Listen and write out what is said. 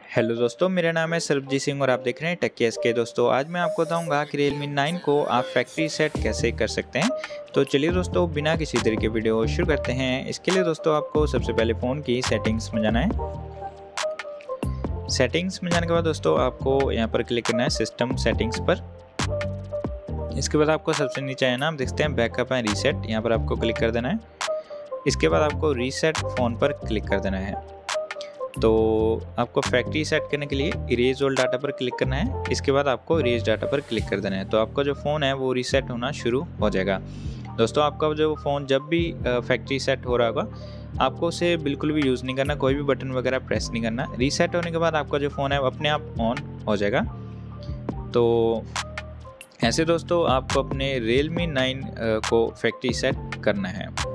Hello दोस्तों, मेरा नाम है सरबजीत सिंह और आप देख रहे हैं टेक केएस के। दोस्तों आज मैं आपको बताऊंगा कि Realme 9 को आप फैक्ट्री सेट कैसे कर सकते हैं। तो चलिए दोस्तों, बिना किसी तरह के वीडियो शुरू करते हैं। इसके लिए दोस्तों आपको सबसे पहले फ़ोन की सेटिंग्स में जाना है। सेटिंग्स में जाने के बाद दोस्तों आपको यहाँ पर क्लिक करना है सिस्टम सेटिंग्स पर। इसके बाद आपको सबसे नीचे आना, आप देखते हैं बैकअप एंड रीसेट, यहाँ पर आपको क्लिक कर देना है। इसके बाद आपको रीसेट फ़ोन पर क्लिक कर देना है। तो आपको फैक्ट्री सेट करने के लिए इरेज ऑल डाटा पर क्लिक करना है। इसके बाद आपको इरेज डाटा पर क्लिक कर देना है। तो आपका जो फ़ोन है वो रीसेट होना शुरू हो जाएगा। दोस्तों आपका जो फ़ोन जब भी फैक्ट्री सेट हो रहा होगा, आपको उसे बिल्कुल भी यूज़ नहीं करना, कोई भी बटन वगैरह प्रेस नहीं करना। रीसेट होने के बाद आपका जो फ़ोन है वो अपने आप ऑन हो जाएगा। तो ऐसे दोस्तों आपको अपने Realme 9 को फैक्ट्री सेट करना है।